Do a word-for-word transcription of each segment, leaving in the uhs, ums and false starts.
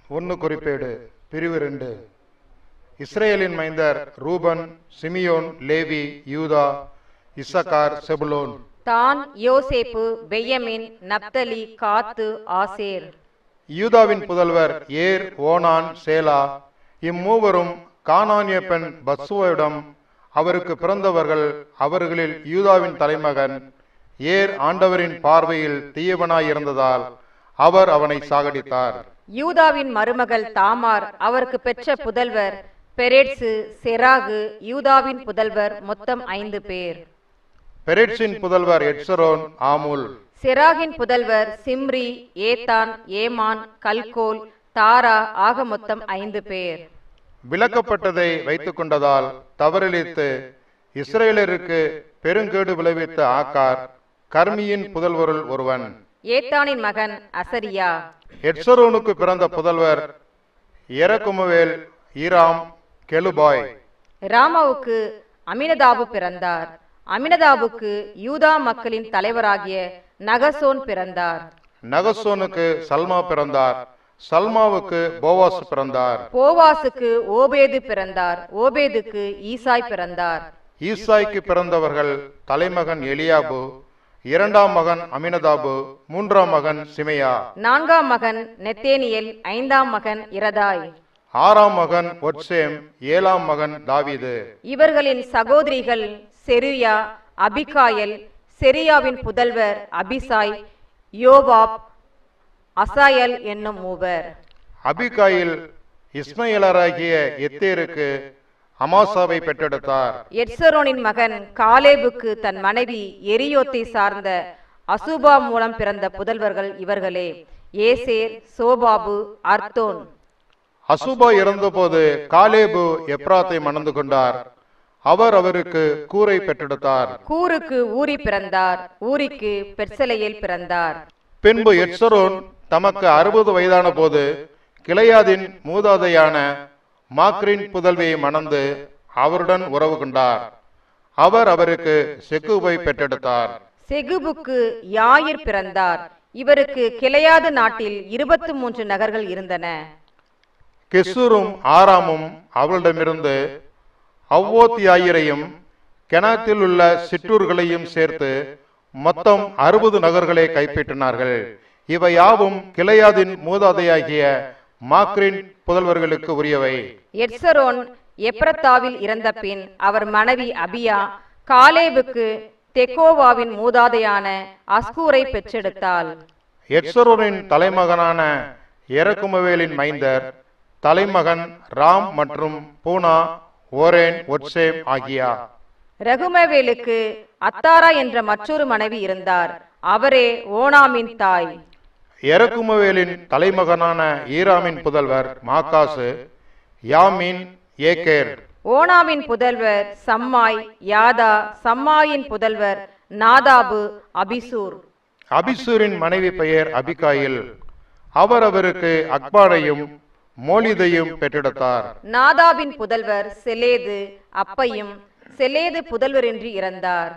ஒன்று குறிப்பேடு பிரிவு ரெண்டு. இஸ்ரேலின் மைந்தர் ரூபன், சிமியோன், லேவி, யூதா, இசக்கார், செபுலோன். தான், யோசேப்பு, பென்யமீன், நப்தலி, காத்து, ஆசேர். யூதாவின் புதல்வர் ஏர், ஓனான், சேலா. இம்மூவரும் கானானிய பெண் பத்சுவையிடம் அவருக்கு பிறந்தவர்கள். அவர்களில் யூதாவின் தலைமகன் ஏர் ஆண்டவரின் பார்வையில் தீயவனாயிருந்ததால் அவர் அவனை சாகடித்தார். யூதாவின் மருமகள் தாமார் அவருக்கு பெற்ற புதல்வர் பெரேட்சு, செராகு. யூதாவின் புதல்வர் மொத்தம் ஐந்து பேர். பெரேட்சின் புதல்வர் எட்சரோன், ஆமூல். செராகின் புதல்வர் சிம்ரி, ஏத்தான், ஏமான், கல்கோல், தாரா. ஆக மொத்தம் ஐந்து பேர். விலக்கப்பட்டதை வைத்துக் கொண்டதால் தவறிழித்து இஸ்ரேலருக்கு பெருங்கேடு விளைவித்த ஆக்கார் கர்மியின் புதல்வருள் ஒருவன். ஏத்தானின் மகன் அசரியா. எட்சரோனுக்கு பிறந்த புதல்வர் எரகுமுவேல், ஈராம், கெலுபாய். ராமாவுக்கு அமினதாபு பிறந்தார். அமினதாபுக்கு யூதா மக்களின் தலைவராகிய நகசோன் பிறந்தார். நகசோனுக்கு சல்மா பிறந்தார். சல்மாவுக்கு போவாஸ் பிறந்தார். போவாசுக்கு ஓபேது பிறந்தார். ஓபேதுக்கு ஈசாய் பிறந்தார். ஈசாய்க்கு பிறந்தவர்கள் தலைமகன் எலியாபு, இரண்டாம் மகன் அமினதாபு, மூன்றாம் மகன் சிமையா, நான்காம் மகன் நெத்தேனியல், ஐந்தாம் மகன் இரதாய், ஆறாம் மகன் ஒட்சேம், ஏழாம் மகன் தாவீது. இவர்களின் சகோதரிகள் செருயா, அபிகாயல். செரியாவின் புதல்வர் அபிசாய், யோவாப், அசாயல் என்னும் மூவர். அபிகாயில் இஸ்மையலராகிய எத்தேருக்கு அமாசாவை பெற்றெடுத்தார். எட்சரோனின் மகன் காலேபுக்கு தன் மனைவி எரியோத்தை சார்ந்த அசூபா மூலம் பிறந்த புதல்வர்கள் இவர்களே: ஏசேர், சோபாபு, அர்த்தோன். அசூபா இறந்தபோது காலேபு எப்ராத்தை மணந்து கொண்டார். அவர் அவருக்கு கூரை பெற்றெடுத்தார். கூருக்கு ஊரி பிறந்தார். ஊரிக்கு பெர்சலையில் பிறந்தார். பின்பு எட்சரோன் தமக்கு அறுபது வயதான போது கிளையாதின் மூதாதையான மாக்ரின் புதல்வியை மணந்து அவருடன் உறவு கொண்டார். அவர் அவருக்கு செகுபை பெற்றெடுத்தார். செகுபுக்கு யாயிர் பிறந்தார். இவருக்கு கிளையாது நாட்டில் இருபத்தி மூன்று நகர்கள் இருந்தன. கெசூரும் ஆராமும் அவளிடமிருந்து அவ்வோத்தியாயிரையும் கெனாத்தில் உள்ள சிற்றூர்களையும் சேர்த்து மொத்தம் அறுபது நகர்களை கைப்பற்றினார்கள். இவை யாவும் கிளையாதின் மூதாதையாகிய மாக்ரின் புதல்வர்களுக்கு உரியவை. எட்சரோன் எப்ரத்தாவில் இறந்த பின் அவர் மனைவி அபியா காலேபுக்கு தெக்கோவாவின் மூதாதையான அஸ்கூரை பெற்றெடுத்தாள். எட்சரோனின் தலைமகனான எரகுமுவேலின் மைந்தர் தலைமகன் ராம் மற்றும் பூனா, ஓரேன், ஒட்சேம் ஆகியா. ரகுமவேலுக்கு அத்தாரா என்ற மற்றொரு மனைவி இருந்தார். அவரே ஓனாமின் தாய். எரகுமுவேலின் தலைமகனான ஈராமின் புதல்வர் மாக்காசு, யாமின், ஏகேர். ஓனாமின் புதல்வர் சம்மாய், யாதா. சம்மாயின் புதல்வர் நாதாபு, அபிசூர். அபிசூரின் மனைவி பெயர் அபிகாயில். அவர் அவருக்கு அக்பாரையும் மோலிதையும் பெற்றெடுத்தார். நாதாபின் புதல்வர் செலேது, அப்பையும். செலேது புதல்வரின்றி இறந்தார்.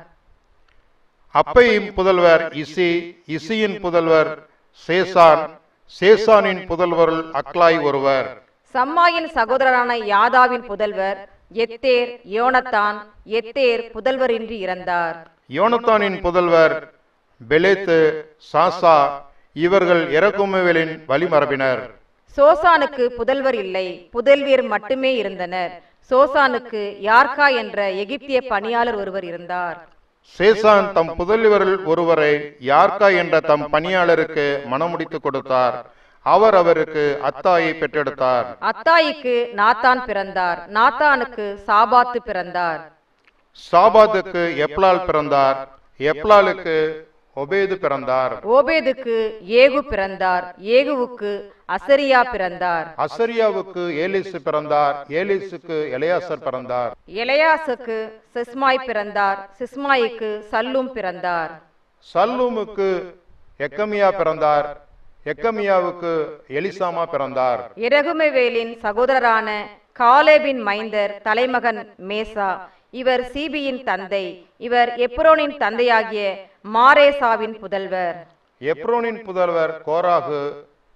அப்பையின் புதல்வர் இசி, இசியின் புதல்வர் சேசான், சேசானின் புதல்வருள் அக்லாய் ஒருவர். சம்மாயின் சகோதரரான யாதாவின் புதல்வர் எத்தேர், யோனத்தான். எத்தேர் புதல்வரின்றி இறந்தார். யோனத்தானின் புதல்வர் பெலேத்து, சாசா. இவர்கள் எரகுமுவேலின் வழிமரபினர். சோசானுக்கு புதல்வர் இல்லை, புதல்வியர் மட்டுமே இருந்தனர். சோசானுக்கு யார்கா என்ற எகிப்திய பணியாளர் ஒருவர் இருந்தார். சேசான் தம் புதல்வரில் ஒருவரை யார்கா என்ற தம் பணியாளருக்கு மணமுடித்து கொடுத்தார். அவர் அவருக்கு அத்தாயை பெற்றெடுத்தார். அத்தாயிக்கு நாத்தான் பிறந்தார். நாத்தானுக்கு சாபாத்து பிறந்தார். சாபாத்துக்கு எப்லால் பிறந்தார். எப்லாலுக்கு ஒபேது பிறந்தார். ஓபேதுக்கு ஏகு பிறந்தார். ஏகுவுக்கு அசரியா பிறந்தார். அசரியாவுக்கு ஏலிசு பிறந்தார். ஏலிசுக்கு எலையாசர் பிறந்தார். எலையாசுக்கு சிஸ்மாய் பிறந்தார். சிஸ்மாய்க்கு சல்லூம் பிறந்தார். சல்லூமுக்கு எக்கமியா பிறந்தார். எக்கமியாவுக்கு எலிசாமா பிறந்தார். இரகுமவேலின் சகோதரரான காலேபின் மைந்தர் தலைமகன் மேசா. இவர் சீபியின் தந்தை. இவர் எப்ரோனின் தந்தையாகிய மாரேசாவின் புதல்வர். எப்ரோனின் புதல்வர் கோராகு,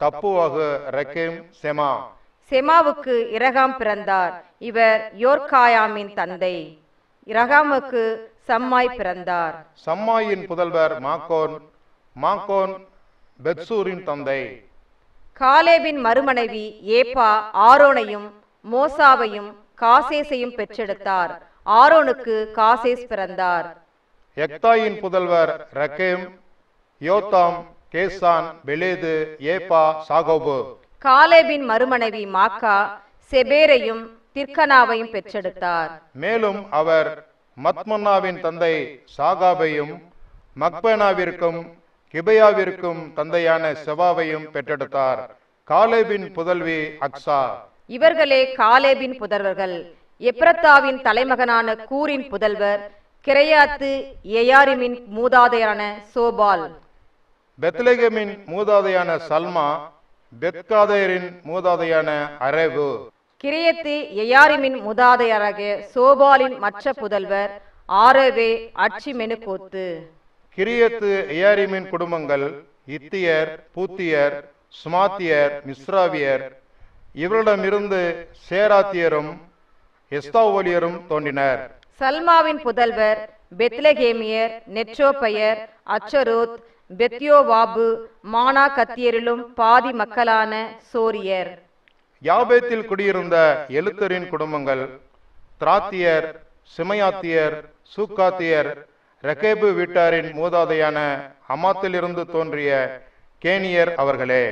தப்புவாகு ரெக்கேம் செமா. செமாவுக்கு இரகாம் பிறந்தார். இவர் யோர்காயாமின் தந்தை. இரகாமுக்கு சம்மாய் பிறந்தார். சம்மாயின் புதல்வர் மாக்கோன். மாக்கோன் பெத்சூரின் தந்தை. காலேபின் மறுமனைவி ஏப்பா ஆரோனையும் மோசாவையும் காசேசையும் பெற்றெடுத்தார். ஆரோனுக்கு காசேஸ் பிறந்தார். எக்தாயின் புதல்வர் ரெக்கேம், யோத்தாம், கேசான், பெலேது, ஏப்பா, சாகோபு. காலேபின் மறுமனைவி மாக்கா செபேரையும் திர்கனாவையும் பெற்றெடுத்தார். மேலும் அவர் மத்மன்னாவின் தந்தை சாகாபையும் மக்பேனாவிற்கும் கிபையாவிற்கும் தந்தையான செவாவையும் பெற்றெடுத்தார். காலேபின் புதல்வி அக்சா. இவர்களே காலேபின் புதல்வர்கள். எப்ரத்தாவின் தலைமகனான கூரின் புதல்வர் கிரையாத்து எயாரிமின் மூதாதையரான சோபால். பெத்லெகேமின் மூதாதையான சல்மா. பெத்காதேரின் மூதாதையான அரேபு. கிரியத்து எயாரிமின் மூதாதையராகிய சோபாலின் மற்ற புதல்வர் ஆரவே அட்சிமெனுகோத்து. கிரியத்து எயாரிமின் குடும்பங்கள் இத்தியர், பூத்தியர், சுமாத்தியர், மிஸ்ராவியர். இவரிடமிருந்து சேராத்தியரும் எஸ்தாவோலியரும் தோன்றினர். சல்மாவின் புதல்வர் பெத்லகேமியர், நெற்றோப்பயர், அச்சரோத், பெத்யோவாபு, மானா கத்தியரிலும் பாதி மக்களான சோரியர். யாபேத்தில் குடியிருந்த எழுத்தரின் குடும்பங்கள் திராத்தியர், சிமையாத்தியர், சூக்காத்தியர். ரெகேபு வீட்டாரின் மூதாதையான அமாத்திலிருந்து தோன்றிய கேனியர் அவர்களே.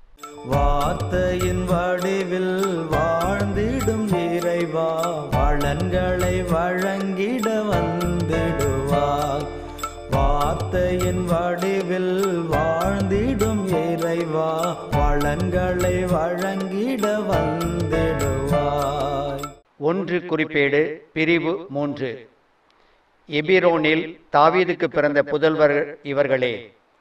வார்த்தையின் வடிவில் வாழ்ந்திடும் இறைவா, வளன்களை வழங்கிட வந்திடுவாய். வார்த்தையின் வடிவில் வாழ்ந்திடும் இறைவா, வளன்களை வழங்கிட வந்திடுவாய். ஒன்று குறிப்பேடு பிரிவு மூன்று. எபிரோனில் தாவீதுக்கு பிறந்த புதல்வர்கள் இவர்களே.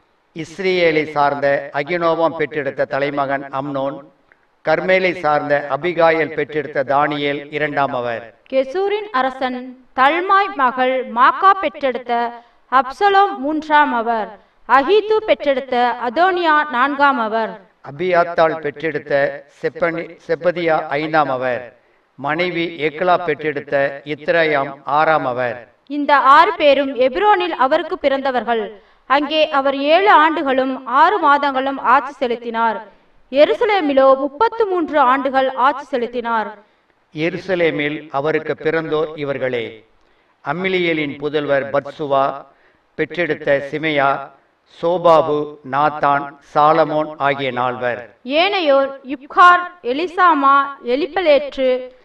இஸ்ரேலை சார்ந்த அகினோவாம் பெற்றெடுத்த தலைமகன் அம்னோன். கர்மேலை சார்ந்த அபிகாயல் பெற்றெடுத்த தானியேல் இரண்டாம் அவர். கெசூரின் அரசன் தல்மாய் மகள் மாக்கா பெற்றெடுத்த அப்சலோம் மூன்றாம் அவர். அஹீது பெற்றெடுத்த அதோனியா நான்காம் அவர். அபியாத்தாள் பெற்றெடுத்த செப்பனி செப்பதியா ஐந்தாம் அவர். மனைவி ஏக்லா பெற்றெடுத்த இத்ரயாம் ஆறாம் அவர். இந்த ஆறு பேரும் எபிரோனில் அவருக்கு பிறந்தவர்கள். அங்கே அவர் ஏழு ஆண்டுகளும் ஆறு மாதங்களும் ஆட்சி செலுத்தினார். எருசலேமிலோ முப்பத்து மூன்று ஆண்டுகள் ஆட்சி செலுத்தினார். எருசலேமில் அவருக்கு பிறந்தோர் இவர்களே. அம்மிலியலின் புதல்வர் பத்சுவா பெற்றெடுத்த சிமையா, சோபாபு, நாத்தான், சாலமோன் ஆகிய நால்வர். ஏனையோர் இப்கார், எலிசாமா, எலிப்பலேற்று,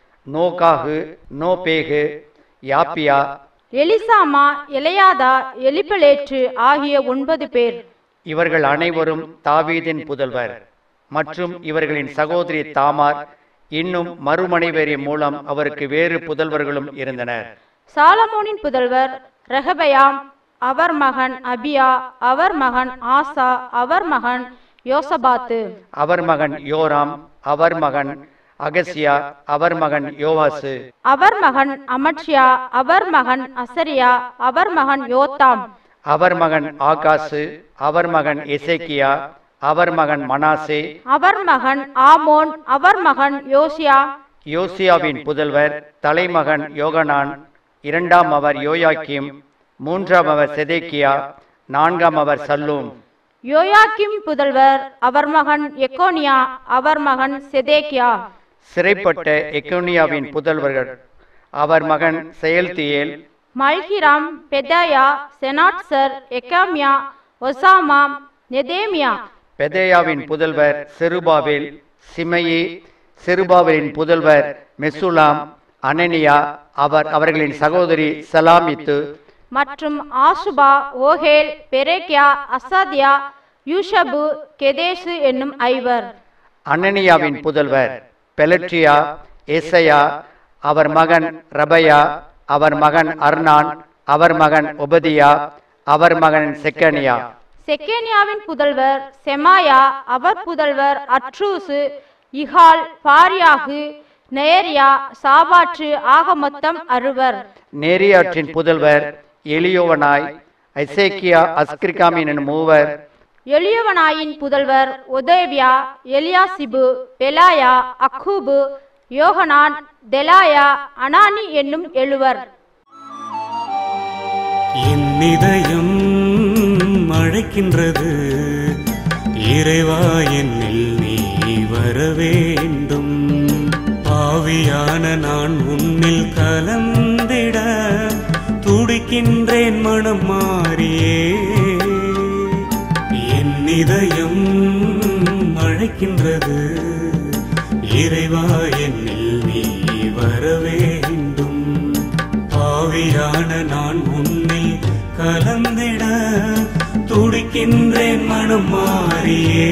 நோகாகு, நோபேகு, யாப்பியா, எலிசாமா, எலையாதா, எலிப்பலேற்று ஆகிய ஒன்பது பேர். இவர்கள் அனைவரும் தாவீதின் புதல்வர். மற்றும் இவர்களின் சகோதரி தாமார். இன்னும் மறுமனைவரி மூலம் அவருக்கு வேறு புதல்வர்களும் இருந்தனர். சாலமோனின் புதல்வர் ரெகபயாம், அவர் மகன் அபியா, அவர் மகன் ஆசா, அவர் மகன் யோசபாத்து, அவர் மகன் யோராம், அவர் மகன் அகசியா, அவர் மகன் யோவாசு, அவர் மகன் அமட்சியா, அவர் மகன் அசரியா, அவர் மகன் யோத்தாம், அவர் மகன் ஆகாசு, அவர் மகன் எசேக்கியா, அவர் மகன் மனாசே, அவர் மகன் ஆமோன், அவர் மகன் யோசியா. யோசியாவின் புதல்வர் தலைமகன் யோகனான், இரண்டாம் அவர் யோயாக்கிம், மூன்றாம் அவர் செதேக்கியா, நான்காம் அவர் சல்லூம். யோயாக்கிம் புதல்வர் அவர் மகன் எக்கோனியா, அவர் மகன் செதேக்கியா. சிறைப்பட்ட எக்கோனியாவின் புதல்வர்கள் அவர் மகன் செயல்தியேல், மல்கிராம், பெதாயா, செனாட்சர், எக்காமியா, ஒசாமா, நெதேமியா. பெதேயாவின் புதல்வர் செருபாபேல், சிமையி. செருபாபேலின் புதல்வர் மெசுலாம், அனனியா, அவர் அவர்களின் சகோதரி சலாமித்து, மற்றும் ஆசுபா, ஓஹேல், பெரேக்கியா, அசாதியா, யூஷபு, கெதேசு என்னும் ஐவர். அனனியாவின் புதல்வர் பெலட்ரியா, ஏசையா, அவர் மகன் ரபயா, அவர் மகன் அர்னான், அவர் மகன் ஒபதியா, அவர் மகன் செக்கனியா. செக்கேனியாவின் புதல்வர் செமாயா, அவர் புதல்வர் அட்ரூசு, இகால், பாரியாகு, நேரியா, சாபாற்று ஆக மொத்தம் அறுவர். நேரியாற்றின் புதல்வர் எலியோவனாய், ஐசேக்கியா, அஸ்கிரிகாமின் என்னும் மூவர். எலியவனாயின் புதல்வர் ஒதேவியா, எலியாசிபு, பெலாயா, அக்கூபு, யோகனான், தெலாயா, அனானி என்னும் எழுவர். என் இதயம் அழைக்கின்றது, இறைவா என்னில் நீ வர வேண்டும். பாவியான நான் உன்னில் கலந்திட துடிக்கின்றேன் மனம் மாறியே. என் இதயம் அழைக்கின்றது, இறைவா என்னில் நீ வர வேண்டும். பாவியான நான் உன்னில் கலந்திட துடிக்கின்றேன் மனம் மாறியே.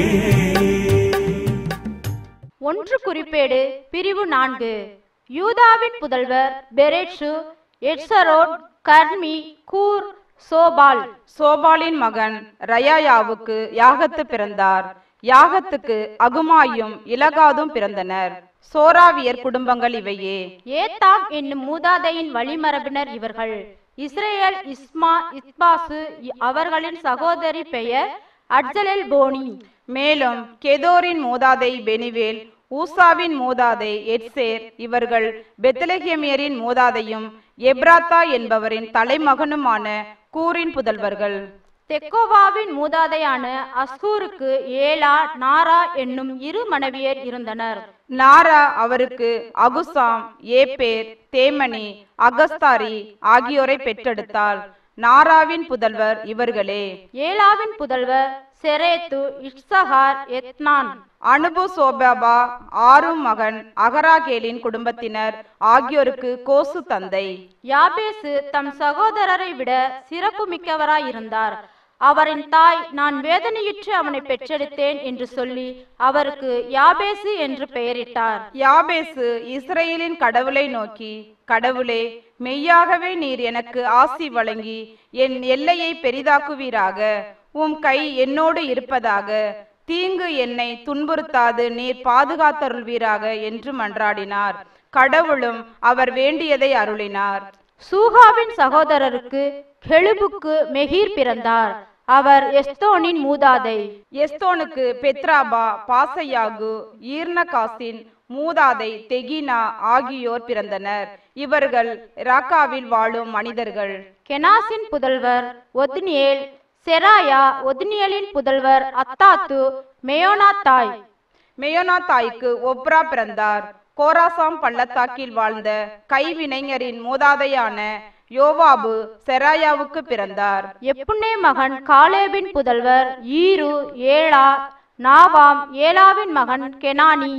ஒன்று குறிப்பேடு பிரிவு நான்கு. யூதாவின் புதல்வர் பெரேட்சு, எட்சரோன், கர்மி, கூர், சோபால். சோபாலின் மகன் ரயாயாவுக்கு யாகத்து பிறந்தார். யாகத்துக்கு அகுமாயும் இலகாதும் பிறந்தனர். சோராவியர் குடும்பங்கள் இவையே. ஏத்தாம் என்னும் மூதாதையின் வழிமரபினர் இவர்கள். இஸ்ரேல், இஸ்மா, இஸ்பாசு அவர்களின் சகோதரி பெயர் அட்ஜலெல் போனி. மேலும் கெதோரின் மூதாதை பெனிவேல், ஊசாவின் மூதாதை எட்சேர். இவர்கள் பெத்லெகேமியரின் மூதாதையும் எப்ராத்தா என்பவரின் தலைமகனுமான கூரின் புதல்வர்கள். தெக்கோவாவின் மூதாதையான அஸ்கூருக்கு ஏலா, நாரா என்னும் இரு மனைவியர் இருந்தனர். நாரா அவருக்கு அகுசாம், ஏப்பேர், தேமனி, அகஸ்தாரி ஆகியோரை பெற்றெடுத்தாள். நாராவின் புதல்வர் இவர்களே. ஏலாவின் புதல்வர் செரேத்து, இட்சகார், எத்னான். அனுபு சோபாபா ஆரும் மகன் அகராகேலின் குடும்பத்தினர் ஆகியோருக்கு கோசு தந்தை. யாபேசு தம் சகோதரரை விட சிறப்பு மிக்கவராயிருந்தார். அவரின் தாய், நான் வேதனையுற்று அவனை பெற்றெடுத்தேன் என்று சொல்லி அவருக்கு யாபேசு என்று பெயரிட்டார். யாபேசு இஸ்ரேலின் கடவுளை நோக்கி, கடவுளே, மெய்யாகவே நீர் எனக்கு ஆசி வழங்கி என் எல்லையை பெரிதாக்குவீராக. உம் கை என்னோடு இருப்பதாக. தீங்கு என்னை துன்புறுத்தாது நீர் பாதுகாத்தருள்வீராக என்று மன்றாடினார். கடவுளும் அவர் வேண்டியதை அருளினார். சூகாவின் சகோதரருக்கு கெலுபுக்கு மெகீர் பிறந்தார். அவர் எஸ்தோனின் மூதாதை. எஸ்தோனுக்கு பெத்ராபா, பாசையாகு, ஈர்னகாசின் மூதாதை தெகினா ஆகியோர் பிறந்தனர். இவர்கள் ராக்காவில் வாழும் மனிதர்கள். கெனாசின் புதல்வர் ஒத்னியேல், செராயா. ஒத்னியலின் புதல்வர் அத்தாத்து, மெயோனாத்தாய். மெயோனாத்தாய்க்கு ஒப்ரா பிறந்தார். கோராசாம் பள்ளத்தாக்கில் வாழ்ந்த கைவினைஞரின் மூதாதையான யோவாபு செராயாவுக்கு பிறந்தார். எப்புன்னே மகன் காலேபின் புதல்வர் ஈரு, ஏலா, நாவாம். ஏலாவின் மகன் கெனானி.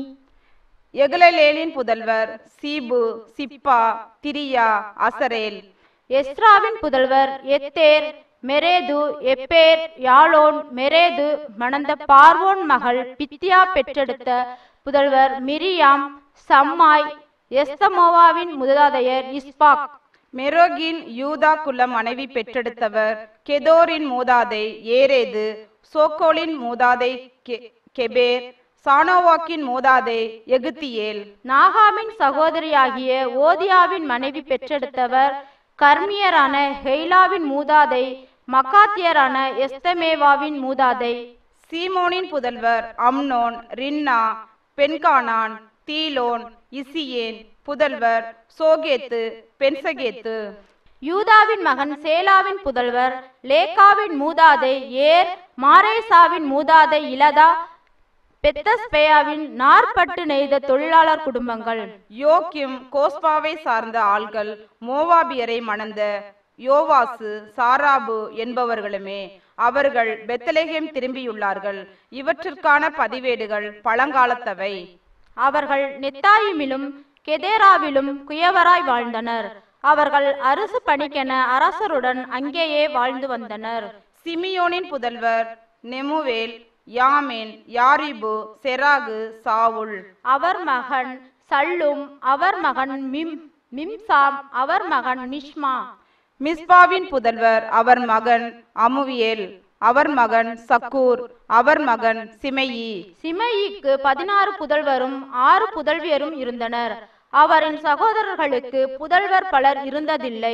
எகுலேலின் புதல்வர் சீபு, சிப்பா, திரியா, அசரேல். எஸ்ராவின் புதல்வர் எத்தேர், மெரேது, எப்பேர், யாலோன். மெரேது மணந்த பார்வோன் மகள் பித்தியா பெற்றெடுத்த புதல்வர் மிரியாம், சம்மாய். எஸ்தமோவாவின் மூதாதையர் இஸ்பாக். மெரோகின் யூதா குல மனைவி பெற்றெடுத்தவர் கெதோரின் மூதாதை ஏரேது, சோக்கோலின் மூதாதை கெபேர், சானோவாக்கின் மூதாதை எகுத்தியேல். நாகாமின் சகோதரியாகிய ஓதியாவின் மனைவி பெற்றெடுத்தவர் கர்மியரான ஹெய்லாவின் மூதாதை, மக்காத்தியரான எஸ்தமேவாவின் மூதாதை. சீமோனின் புதல்வர் அம்னோன், ரின்னா, பென்கானான், தீலோன், இசியேன். புதல்வர் சோகேத்து, பென்சகேத்து. யூதாவின் மகன் சேலாவின் புதல்வர் லேக்காவின் மூதாதை ஏர், மாரேசாவின் மூதாதை இலதா. பெத்தஸ்பேயாவின் நாற்பட்டு நெய்த தொழிலாளர் குடும்பங்கள். யோக்கிம் கோஸ்பாவை சார்ந்த ஆள்கள் மோவாபியரை மணந்த யோவாசு, சாராபு என்பவர்களுமே. அவர்கள் பெத்லெகேம் திரும்பியுள்ளார்கள். இவற்றிற்கான பதிவேடுகள் பழங்காலத்தவை. அவர்கள் நெத்தாயிமிலும் கெதேராவிலும் குயவராய் வாழ்ந்தனர். அவர்கள் அரசு பணிக்கென அரசருடன் அங்கேயே வாழ்ந்து வந்தனர். சிமியோனின் புதல்வர் நெமுவேல், யாமேன், யாரிபு, செராகு, சாவுல். அவர் மகன் சல்லும். அவர் மகன் மிம் மிம்சாம். அவர் மகன் மிஷ்மா. மிஸ்பாவின் புதல்வர் அவர் மகன் அமுவியேல். அவர் மகன் சக்கூர். அவர் மகன் சிமையி. சிமையிக்கு பதினாறு புதல்வரும் ஆறு புதல்வியரும் இருந்தனர். அவரின் சகோதரர்களுக்கு புதல்வர் பலர் இருந்ததில்லை.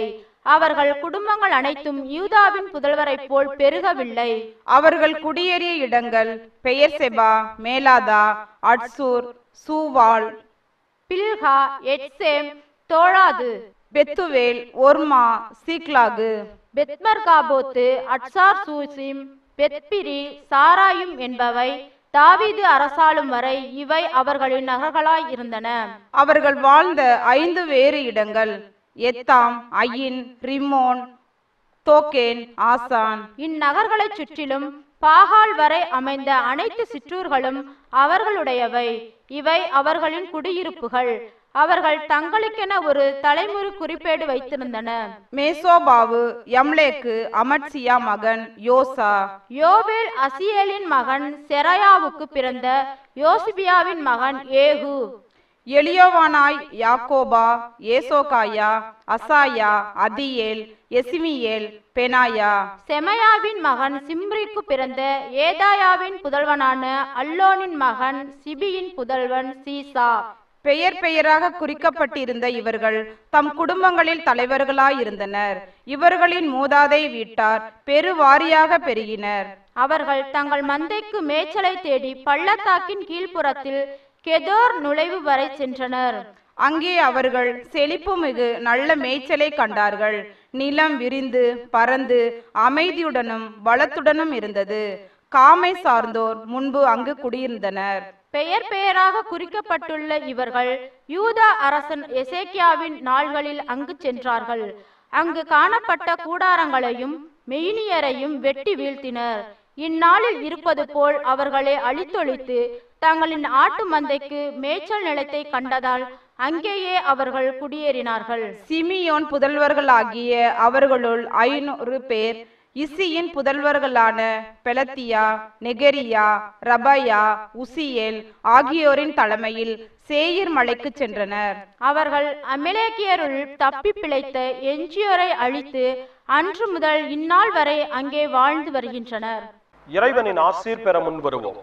அவர்கள் குடும்பங்கள் அனைத்தும் யூதாவின் புதல்வரைப் போல் பெருகவில்லை. அவர்கள் குடியேறிய இடங்கள் பெயர்செபா, மேலாதா, அட்சூர், சூவால், பில்கா, எட்சேம், தோழாது, பெத்துவேல், ஒர்மா, சீக்லாகு, பெத்மர்காபோத்து, அட்சார் சூசிம், பெத்பிரி, சாராயும் என்பவை தாவீது அரசாளும் வரை இவை அவர்களின் நகர்களாய் இருந்தன. அவர்கள் வாழ்ந்த ஐந்து வேறு இடங்கள் எத்தாம், அயின், ரிமோன், தோக்கேன், ஆசான். இந்நகர்களைச் சுற்றிலும் பாகால் வரை அமைந்த அனைத்து சிற்றூர்களும் அவர்களுடையவை. இவை அவர்களின் குடியிருப்புகள். அவர்கள் தங்களுக்கென ஒரு தலைமுறை குறிப்பேடு வைத்திருந்தன. மேசோபாவு, யம்லேக்கு, அமட்சியா மகன் யோசா. யோவேல் அசியேலின் மகன் செராயாவுக்கு பிறந்த யோசிபியாவின் மகன் ஏகு. எலியோவானாய் யாக்கோபா, ஏசோகாயா, அசாயா, அதியேல், எசிமியேல், பெனாயா. செமையாவின் மகன் சிம்ரிக்கு பிறந்த ஏதாயாவின் புதல்வனான அல்லோனின் மகன் சிபியின் புதல்வன் சீசா. பெயர் பெயராக குறிக்கப்பட்டிருந்த இவர்கள் தம் குடும்பங்களில் தலைவர்களாயிருந்தனர். இவர்களின் மூதாதை வீட்டார் பெருவாரியாக பெருகினர். அவர்கள் தங்கள் மந்தைக்கு மேய்ச்சலை தேடி பள்ளத்தாக்கின் கீழ்ப்புறத்தில் கெதோர் நுழைவு வரை சென்றனர். அங்கே அவர்கள் செழிப்புமிகு நல்ல மேய்ச்சலை கண்டார்கள். நிலம் விரிந்து பறந்து அமைதியுடனும் வளத்துடனும் இருந்தது. காமை சார்ந்தோர் முன்பு அங்கு குடியிருந்தனர். பெயர் பெயராக குறிக்கப்பட்டுள்ள இவர்கள் யூதா அரசன் எசேக்கியாவின் நாள்களில் அங்கு சென்றார்கள். அங்கு காணப்பட்ட கூடாரங்களையும் மெய்னியரையும் வெட்டி வீழ்த்தினர். இந்நாளில் இருப்பது போல் அவர்களை அழித்தொழித்து தங்களின் ஆட்டு மந்தைக்கு மேய்ச்சல் நிலத்தை கண்டதால் அங்கேயே அவர்கள் குடியேறினார்கள். சிமியோன் புதல்வர்களாகிய அவர்களுள் ஐநூறு பேர் இசியின் புதல்வர்களான பெலத்தியா, நெகரியா, ரபயா, உசியேல் ஆகியோரின் தலைமையில் சேயீர் மலைக்கு சென்றனர். அவர்கள் அமலேக்கியருள் தப்பி பிழைத்த எஞ்சியோரை அழித்து அன்று முதல் இந்நாள் வரை அங்கே வாழ்ந்து வருகின்றனர். இறைவனின் ஆசீர் பெற முன் வருவோம்.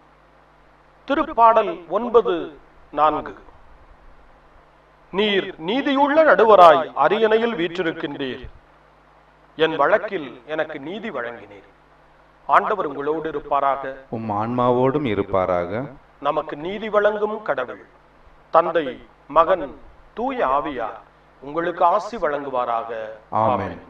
திருப்பாடல் ஒன்பது நான்கு. நீர் நீதியுள்ள நடுவராய் அரியணையில் வீற்றிருக்கின்றீர். என் வழக்கில் எனக்கு நீதி வழங்கினீர். ஆண்டவர் உங்களோடு இருப்பாராக, உம் ஆன்மாவோடும் இருப்பாராக. நமக்கு நீதி வழங்கும் கடவுள் தந்தை, மகன், தூய ஆவியார் உங்களுக்கு ஆசி வழங்குவாராக. ஆமென்.